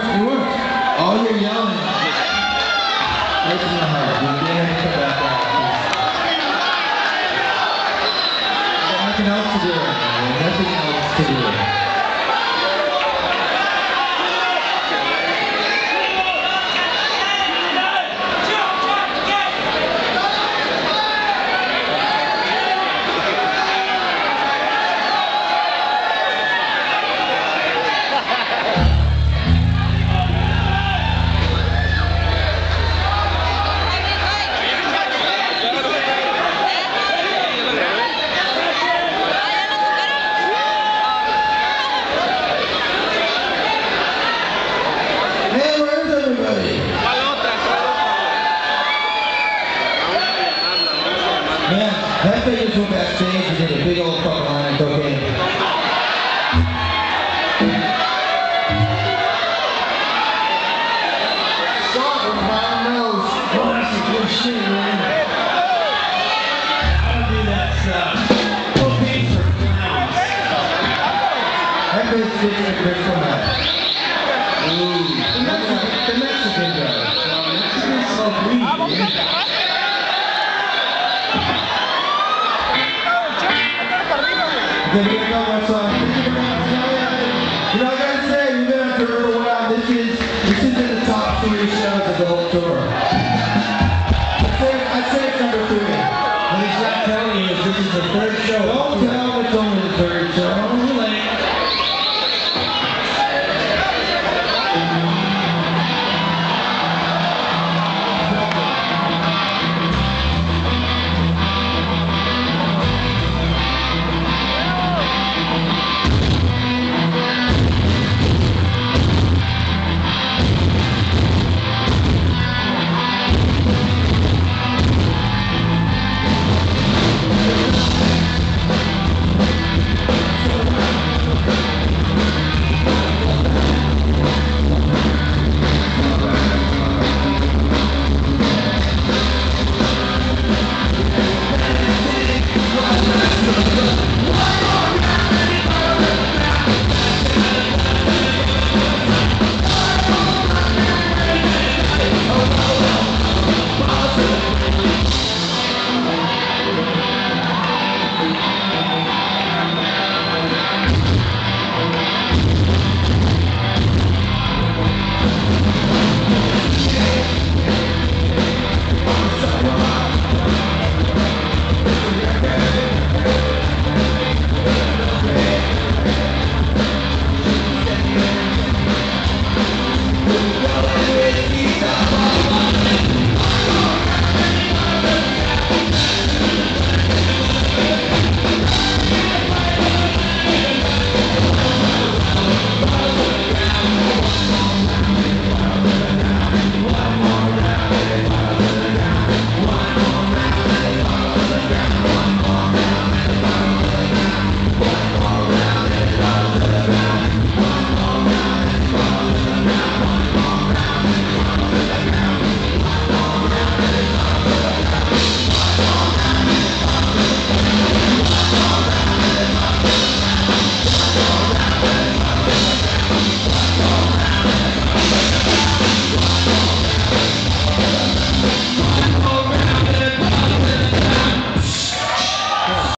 It works. All you're yelling. Right in the heart. You can't come back out. Nothing else to do. Nothing else to do. That thing just went backstage and did a big old fucking line of cocaine. Stop with my nose. Oh, that's a good shit, man. I don't do that stuff. Cocaine for clowns. That bitch did a big from that. Ooh. The Mexican guy. Mexicans smoke weed, dude. Then you know what's on. You know, I gotta say, you're gonna have to remember wow, this is in the top 3 shows of the whole tour. I'd say it's number 3. What he's not telling you is this is the 3rd show. Don't tell him it's only the 3rd show. Too late.